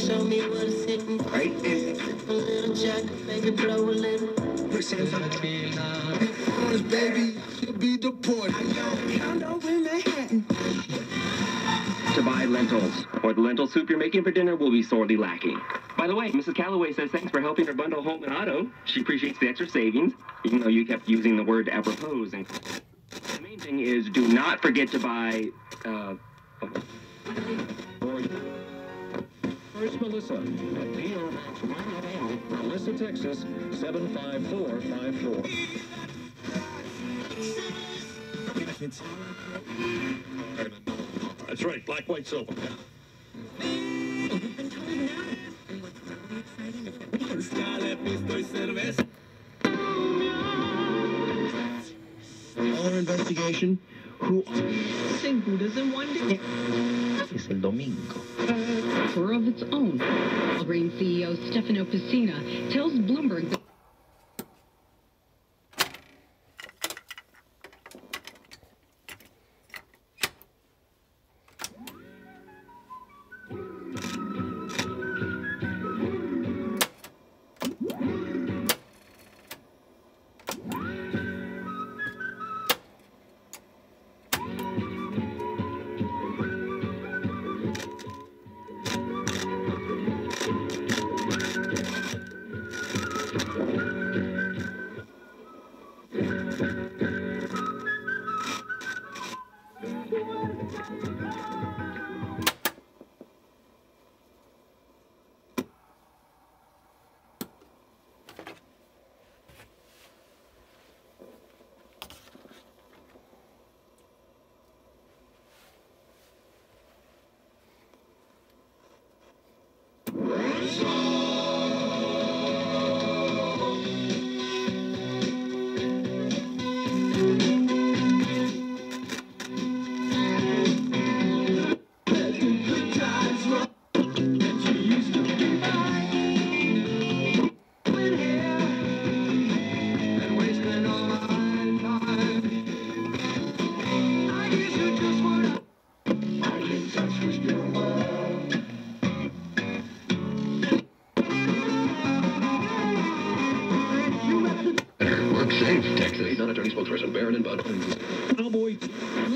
show me what it's hitting. Right in. A little jack, make it blow a little. Baby, you'll be deported. Condo in Manhattan. To buy lentils, or the lentil soup you're making for dinner will be sorely lacking. By the way, Mrs. Calloway says thanks for helping her bundle home and auto. She appreciates the extra savings, even though you kept using the word apropos. And the main thing is, do not forget to buy, First, Melissa. P.O. Box 180, Melissa, Texas, 75454. That's right, black, white, silver. Our investigation, who Sin Buddhas in one day. es el domingo. Tour of its own. Walgreens CEO Stefano Pessina tells Bloomberg that Safe, Texas. Non-attorney spokesperson Barron and Bud. Cowboy.